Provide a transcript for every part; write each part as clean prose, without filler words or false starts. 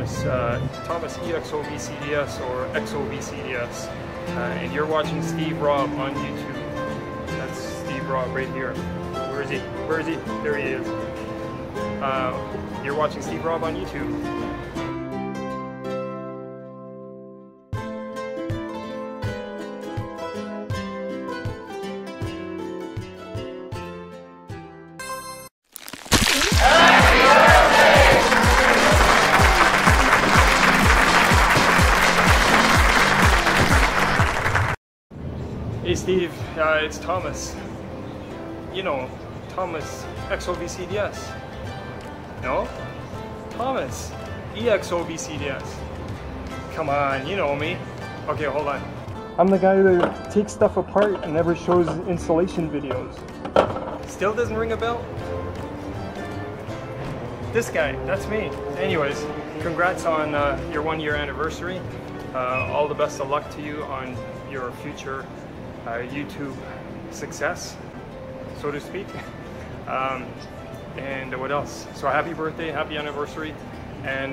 Thomas, Thomas EXO-VCDS or EXO-VCDS, and you're watching Steve Rob on YouTube. That's Steve Rob right here. Where is he? Where is he? There he is. You're watching Steve Rob on YouTube. Hey Steve, it's Thomas. You know, Thomas EXO-VCDS. No? Thomas EXO-VCDS. Come on, you know me. Okay, hold on. I'm the guy that takes stuff apart and never shows installation videos. Still doesn't ring a bell? This guy, that's me. Anyways, congrats on your 1-year anniversary. All the best of luck to you on your future YouTube success, so to speak. And what else? So happy birthday, happy anniversary, and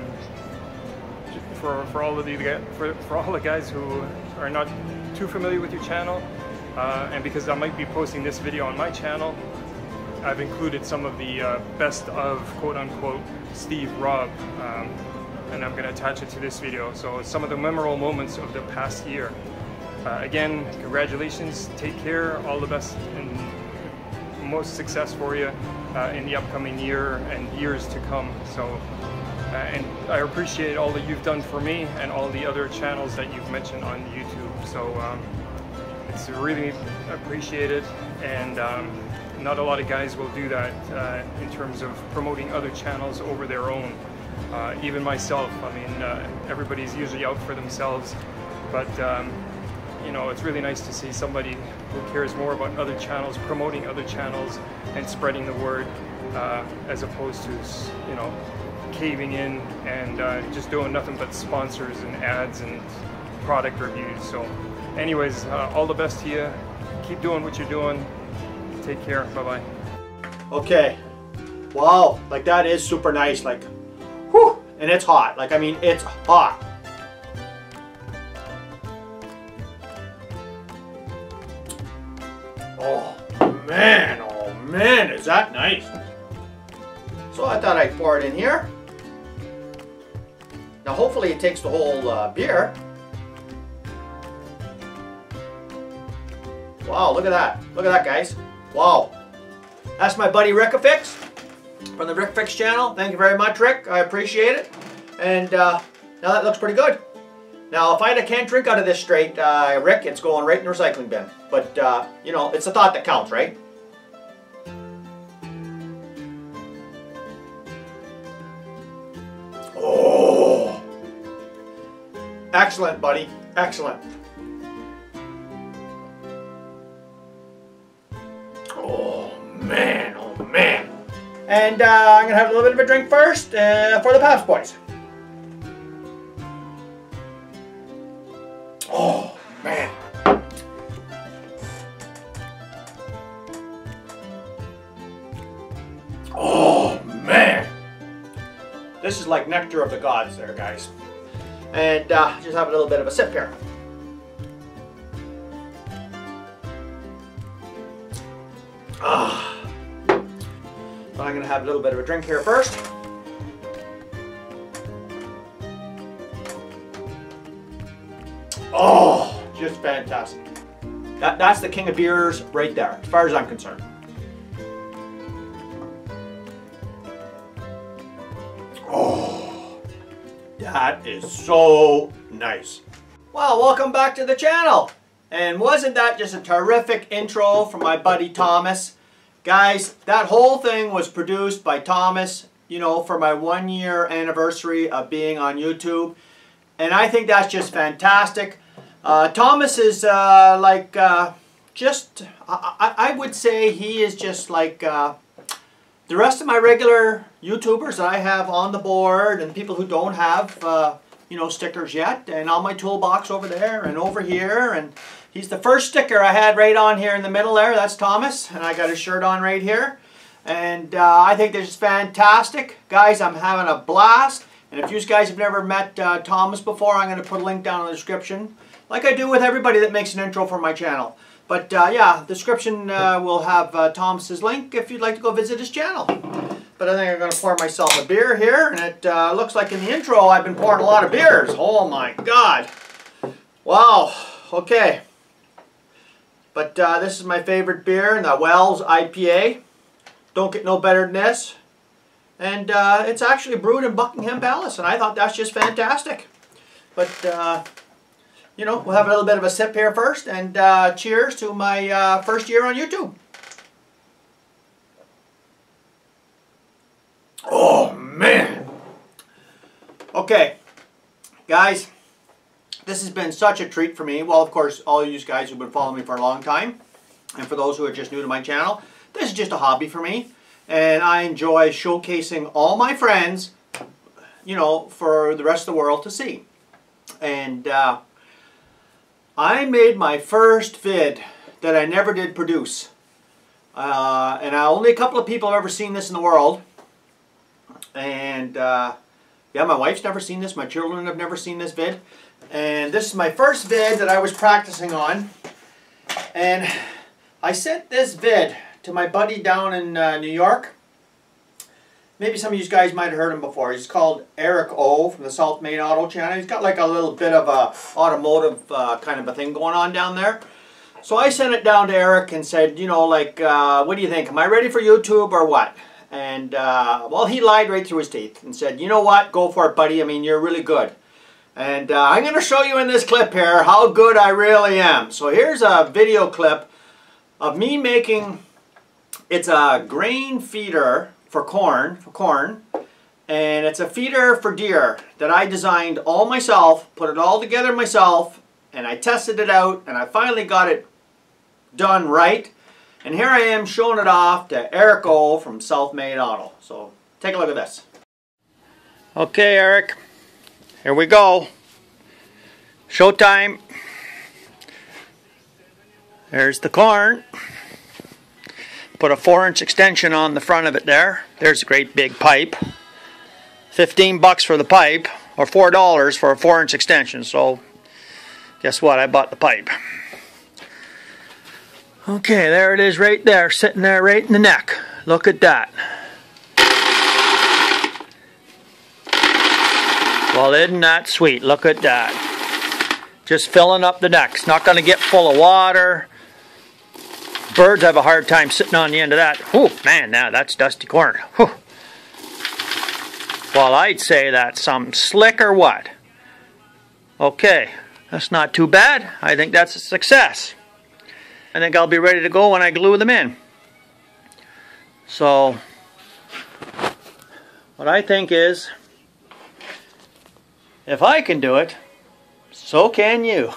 for all of the guys who are not too familiar with your channel, and because I might be posting this video on my channel, I've included some of the best of quote-unquote Steve Rob, and I'm going to attach it to this video. So some of the memorable moments of the past year. Again, congratulations, take care, all the best and most success for you in the upcoming year and years to come. So, and I appreciate all that you've done for me and all the other channels that you've mentioned on YouTube. So it's really appreciated, and not a lot of guys will do that in terms of promoting other channels over their own. Even myself, I mean, everybody's usually out for themselves, but you know, it's really nice to see somebody who cares more about other channels, promoting other channels and spreading the word, as opposed to, you know, caving in and just doing nothing but sponsors and ads and product reviews. So anyways, all the best to you. Keep doing what you're doing. Take care. Bye-bye. Okay. Wow, like that is super nice. Like, whew, and it's hot. Like, I mean, it's hot. Oh man, is that nice. So I thought I'd pour it in here. Now hopefully it takes the whole beer. Wow, look at that. Look at that, guys. Wow. That's my buddy Rickafix from the Rickafix channel. Thank you very much, Rick. I appreciate it. And now that looks pretty good. Now, if I can't drink out of this straight, Rick, it's going right in the recycling bin. But, you know, it's the thought that counts, right? Oh! Excellent, buddy. Excellent. Oh, man. Oh, man. And I'm going to have a little bit of a drink first for the Pabst boys. Oh, man. Oh, man. This is like nectar of the gods there, guys. And just have a little bit of a sip here. Ah. So I'm going to have a little bit of a drink here first. Oh, just fantastic. That's the king of beers right there, as far as I'm concerned. Oh, that is so nice. Well, welcome back to the channel. And wasn't that just a terrific intro from my buddy Thomas? Guys, that whole thing was produced by Thomas, you know, for my 1-year anniversary of being on YouTube. And I think that's just fantastic. Thomas is like just, I would say he is just like the rest of my regular YouTubers that I have on the board and people who don't have, you know, stickers yet, and on my toolbox over there and over here. And he's the first sticker I had right on here in the middle there. That's Thomas, and I got his shirt on right here. And I think this is fantastic. Guys, I'm having a blast. And if you guys have never met Thomas before, I'm going to put a link down in the description, like I do with everybody that makes an intro for my channel. But yeah, the description will have Thomas's link if you'd like to go visit his channel. But I think I'm going to pour myself a beer here, and it looks like in the intro I've been pouring a lot of beers. Oh my God. Wow. Okay. But this is my favorite beer, the Wells IPA. Don't get no better than this. And it's actually brewed in Buckingham Palace, and I thought that's just fantastic. But you know, we'll have a little bit of a sip here first, and cheers to my first year on YouTube. Oh, man. Okay, guys, this has been such a treat for me. Well, of course, all of you guys who've been following me for a long time, and for those who are just new to my channel, this is just a hobby for me, and I enjoy showcasing all my friends, you know, for the rest of the world to see. And I made my first vid that I never did produce. And only a couple of people have ever seen this in the world. And yeah, my wife's never seen this. My children have never seen this vid. And this is my first vid that I was practicing on. And I sent this vid to my buddy down in New York. Maybe some of you guys might have heard him before. He's called Eric O from the South Main Auto channel. He's got like a little bit of a automotive kind of a thing going on down there. So I sent it down to Eric and said, you know, like, what do you think? Am I ready for YouTube or what? And, well, he lied right through his teeth and said, you know what? Go for it, buddy. I mean, you're really good. And I'm going to show you in this clip here how good I really am. So here's a video clip of me making, it's a grain feeder for corn, and it's a feeder for deer that I designed all myself, put it all together myself, and I tested it out, and I finally got it done right. And here I am showing it off to Eric O from South Main Auto. So take a look at this. Okay, Eric, here we go. Showtime. There's the corn. Put a 4-inch extension on the front of it there. There's a great big pipe. $15 for the pipe, or $4 for a 4-inch extension. So, guess what? I bought the pipe. Okay, there it is right there, sitting there right in the neck. Look at that. Well, isn't that sweet? Look at that. Just filling up the neck. It's not going to get full of water. Birds have a hard time sitting on the end of that. Oh, man, now that's dusty corn. Whew. Well, I'd say that's something slick or what? Okay, that's not too bad. I think that's a success. I think I'll be ready to go when I glue them in. So, what I think is, if I can do it, so can you.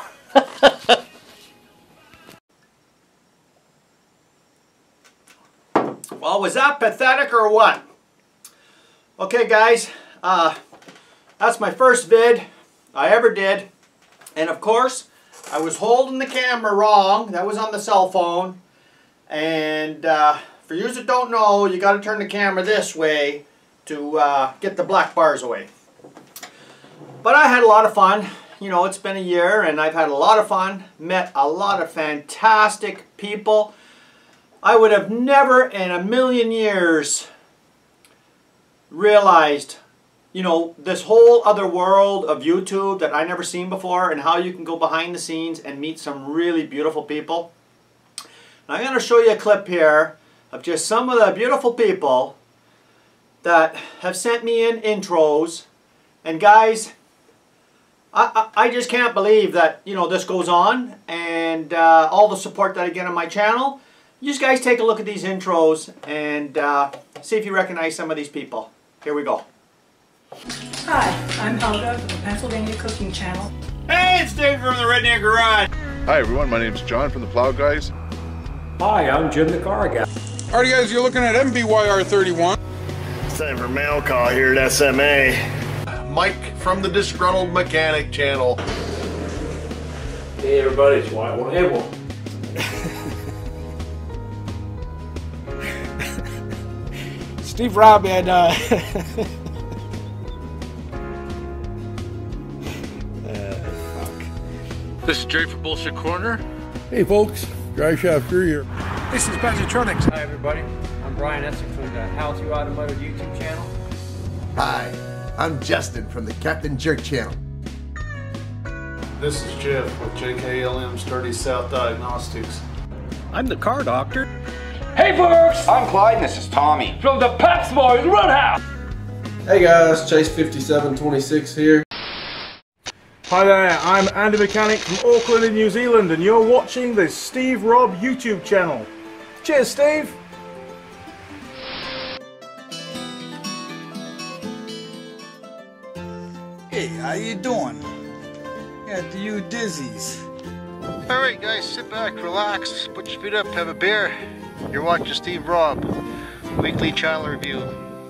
Well, was that pathetic or what? Okay, guys, that's my first vid I ever did. And of course, I was holding the camera wrong. That was on the cell phone. And for you that don't know, you got to turn the camera this way to get the black bars away. But I had a lot of fun. You know, it's been a year and I've had a lot of fun. Met a lot of fantastic people. I would have never in a million years realized, you know, this whole other world of YouTube that I never seen before, and how you can go behind the scenes and meet some really beautiful people. And I'm going to show you a clip here of just some of the beautiful people that have sent me in intros. And guys, I just can't believe that, you know, this goes on, and all the support that I get on my channel. You guys take a look at these intros and see if you recognize some of these people. Here we go. Hi, I'm Helga from the Pennsylvania Cooking Channel. Hey, it's Dave from the Redneck Garage. Hi everyone, my name is John from the Plow Guys. Hi, I'm Jim the Car Guy. Alright guys, you're looking at MBYR 31. It's time for mail call here at SMA. Mike from the Disgruntled Mechanic channel. Hey everybody, it's Wyatt Abel. Steve Robb and This is Jay from Bullshit Corner. Hey folks, Dry Shaft Crew here. This is Positronics. Hi everybody, I'm Brian Essex from the How To Automotive YouTube channel. Hi, I'm Justin from the Captain Jerk channel. This is Jeff with JKLM Sturdy South Diagnostics. I'm the car doctor. Hey folks, I'm Clyde and this is Tommy from the Paps Boys Roadhouse. Hey guys, Chase5726 here. Hi there, I'm Andy Mechanic from Auckland in New Zealand and you're watching the Steve Rob YouTube channel. Cheers Steve! Hey, how you doing? Yeah, do you dizzies? Alright guys, sit back, relax, put your feet up, have a beer. You're watching Steve Rob, weekly channel review.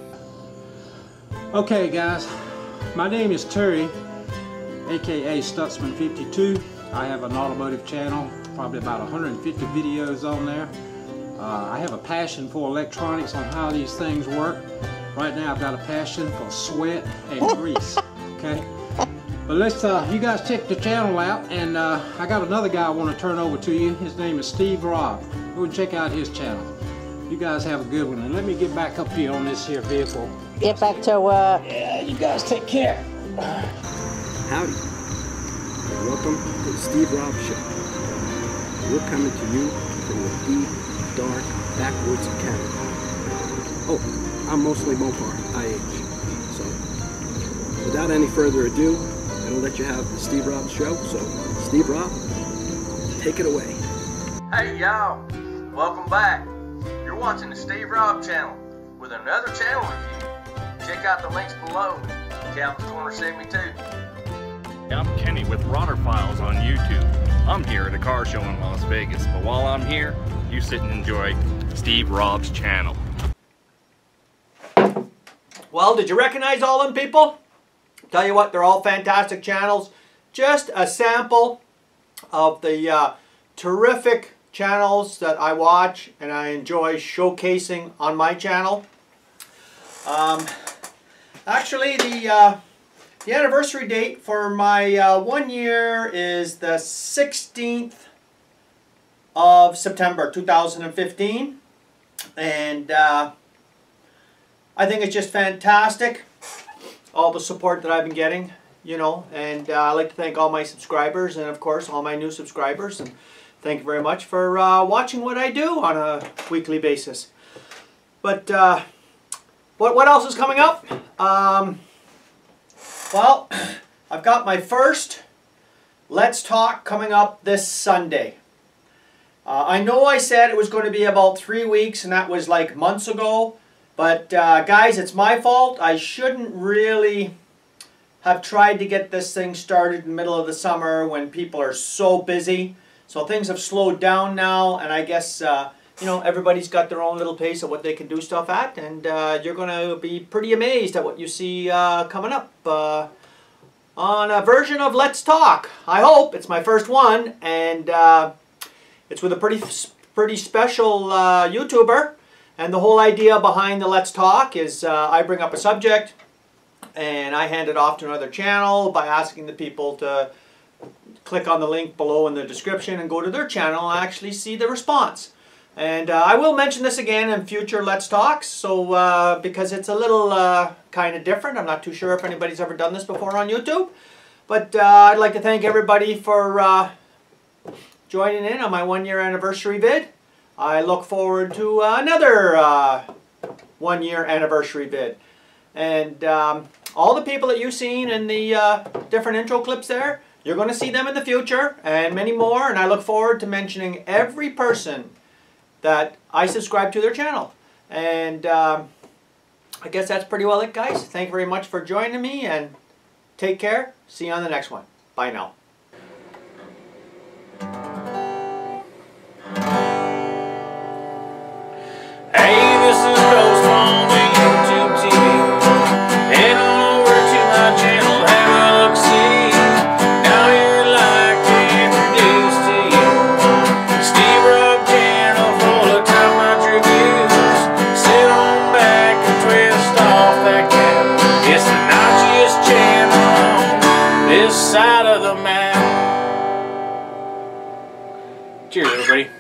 Okay guys, my name is Terry, aka Stutzman52. I have an automotive channel, probably about 150 videos on there. I have a passion for electronics on how these things work. Right now I've got a passion for sweat and grease, okay? But let's, you guys check the channel out, and I got another guy I want to turn over to you. His name is Steve Rob. Go and check out his channel. You guys have a good one, and let me get back up here on this here vehicle. Get back to work. Yeah, you guys take care. Howdy, and welcome to the Steve Rob Show. We're coming to you from the deep, dark backwoods of Canada. Oh, I'm mostly Mopar, IH. So, without any further ado, I'm gonna let you have the Steve Rob Show. So, Steve Rob, take it away. Hey y'all, welcome back. You're watching the Steve Rob channel with another channel review. Check out the links below. Captain's Corner 72. I'm Kenny with Rotter Files on YouTube. I'm here at a car show in Las Vegas, but while I'm here, you sit and enjoy Steve Rob's channel. Well, did you recognize all them people? Tell you what, they're all fantastic channels. Just a sample of the terrific channels that I watch and I enjoy showcasing on my channel. Actually, the anniversary date for my 1 year is the 16th of September 2015, and I think it's just fantastic, all the support that I've been getting, you know, and I'd like to thank all my subscribers and of course all my new subscribers, and thank you very much for watching what I do on a weekly basis. But what else is coming up? Well, I've got my first Let's Talk coming up this Sunday. I know I said it was going to be about 3 weeks, and that was like months ago. But guys, it's my fault. I shouldn't really have tried to get this thing started in the middle of the summer when people are so busy. So things have slowed down now, and I guess you know, everybody's got their own little pace of what they can do stuff at, and you're going to be pretty amazed at what you see coming up on a version of Let's Talk. I hope. It's my first one, and it's with a pretty special YouTuber, and the whole idea behind the Let's Talk is I bring up a subject, and I hand it off to another channel by asking the people to click on the link below in the description and go to their channel and actually see the response. And I will mention this again in future Let's Talks, so because it's a little kind of different. I'm not too sure if anybody's ever done this before on YouTube. But I'd like to thank everybody for joining in on my 1 year anniversary vid. I look forward to another 1 year anniversary vid. And all the people that you've seen in the different intro clips there, you're going to see them in the future and many more. And I look forward to mentioning every person that I subscribe to their channel. And I guess that's pretty well it, guys. Thank you very much for joining me, and take care. See you on the next one. Bye now. Hey, this is Ghost on the YouTube TV. Head on over to my channel, have a look-see. Now you're like introduced to you. Steve Rob channel full of top-notch reviews. Sit on back and twist off that cap. It's the notchiest channel on this side of the map. Cheers, everybody.